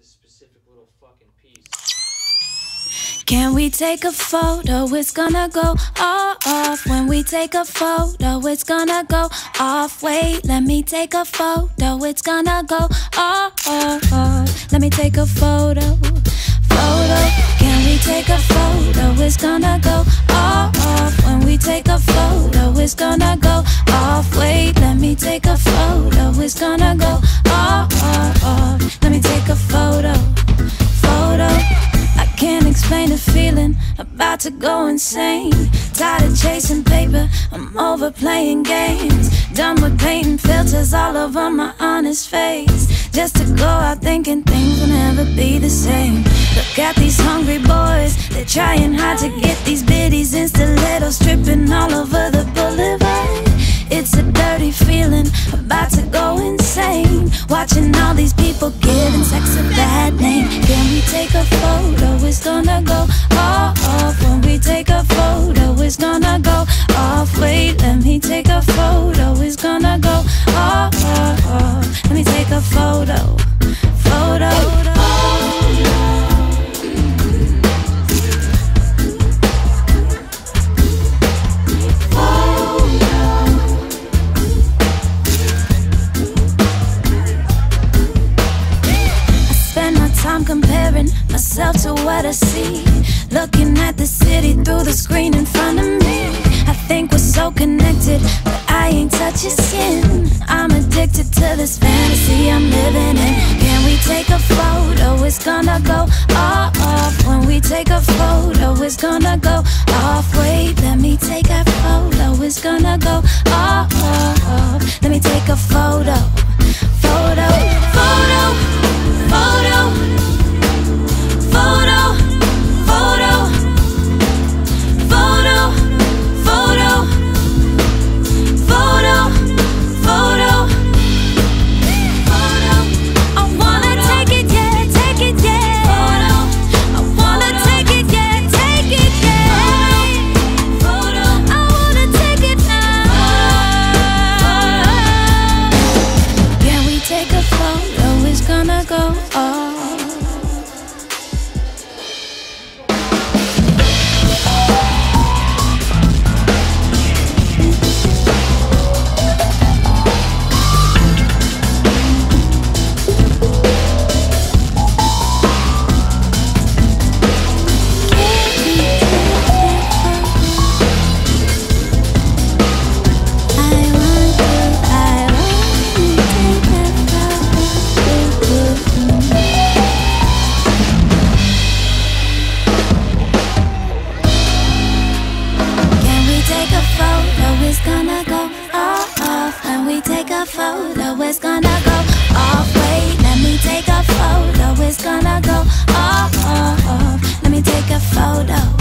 specific little fucking piece. Can we take a photo? It's gonna go off. When we take a photo, it's gonna go off. Wait, let me take a photo. It's gonna go off. Let me take a photo. Can we take a photo? It's gonna go off. When we take a photo, it's gonna go off. Wait, let me take a photo. It's gonna go off. Let me take a photo. I can't explain the feeling, about to go insane. Tired of chasing paper, I'm over playing games. Done with painting filters all over my honest face. Just to go out thinking things will never be the same. Look at these hungry boys, they're trying hard to get these biddies in stilettos, tripping all over the boulevard. It's a dirty feeling, about to go insane. Watching all these people giving sex a bad name. Can we take a photo? It's gonna go off. When we take a photo, it's gonna go off. Wait, let me take a photo. It's gonna go off. Let me take a photo. I'm comparing myself to what I see, looking at the city through the screen in front of me. I think we're so connected, but I ain't touch your skin. I'm addicted to this fantasy I'm living in. Can we take a photo? It's gonna go off. When we take a photo, it's gonna go off. Wait, let me take a photo. It's gonna go off. Let me take a photo. Go off. It's gonna go off. When we take a photo, it's gonna go off. Wait, let me take a photo. It's gonna go off. Let me take a photo.